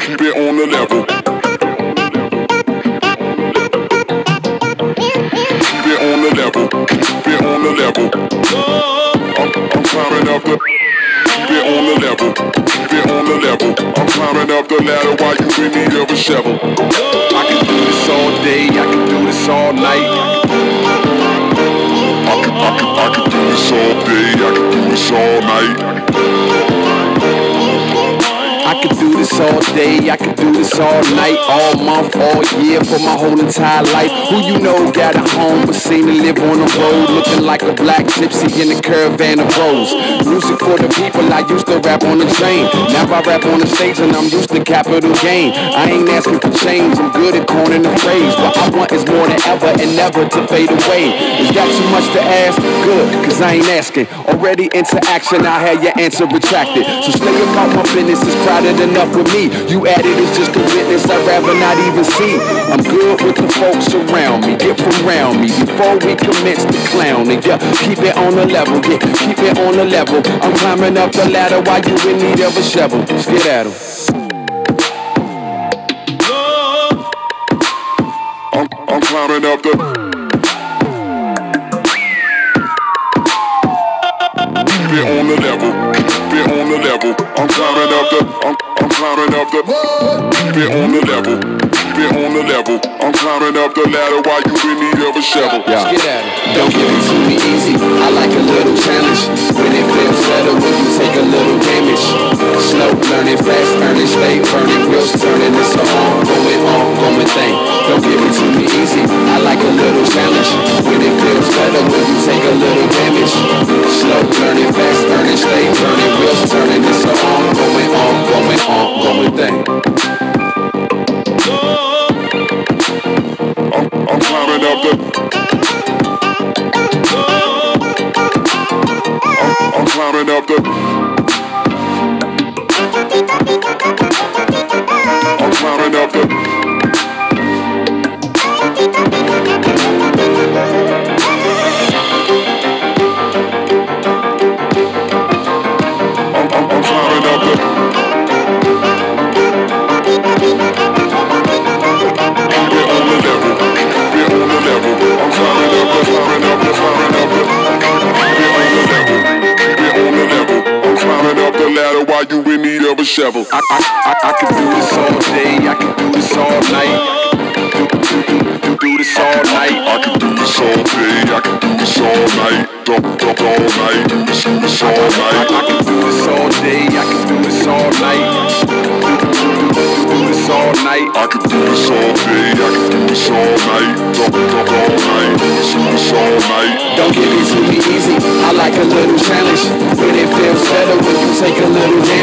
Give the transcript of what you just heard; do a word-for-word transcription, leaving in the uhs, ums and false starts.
keep it on the level. Keep it on the level, keep it on the level. I'm, I'm climbing up the. Keep it on the level, keep it on the level. I'm climbing up the ladder while you in need of a shovel. I can do this all day, I can do this all night. I can, I can, I can do this all day, I can do this all night. I could do this all day, I could do this all night, all month, all year, for my whole entire life. Who you know got a home but seem to live on the road, looking like a black gypsy in a caravan of rose. Music for the people, I used to rap on the train. Now I rap on the stage and I'm used to capital gain. I ain't asking for change, I'm good at coining the phrase. What I want is more than ever and never to fade away. Is that too much to ask? Good, cause I ain't asking. Already into action, I had your answer retracted. So stay about my business, it's crowded enough with me. You added is just a witness I'd rather not even see. I'm good with the folks around me, get from around me before we commence to clown. And yeah, keep it on the level, yeah, keep it on the level. I'm climbing up the ladder while you in need of a shovel. Let's get at 'em. I'm, I'm climbing up the. Keep it on the level, keep it on the level. I'm climbing up the, I'm, I'm climbing up the. Keep it on the level, keep it on the level. I'm climbing up the ladder while you in need of a shovel. Yeah. Let's get at 'em. Don't give it to me easy, I like a little challenge. When it feels better when you take a little damage. Slow learning, fast earning, stay burning, wheels turning. It's a ongoing, ongoing thing. Don't give it to me easy, I like a little challenge. When it feels better when you take a little damage. Slow learning, fast earning, stay burning, wheels turning. It's a ongoing, ongoing, ongoing thing. I'm, I'm climbing up the. I'm, I'm climbing up the. I'm climbing up the. While you in need of a shovel. I, I, I, I can do this all day, I can do this all night. Do, do, do, do, do this all night. I can do this all day, I can do this all night. Dump, dump all night, do this, do this all night. I, I can do this all day, I can do this all night. Do, do, do, do, do this all night. I can do this all day, I can do this all night. Dump, dump all night, do this, do this all night. Don't give it to me easy, I like a little challenge. When it feels better when you take a little damage.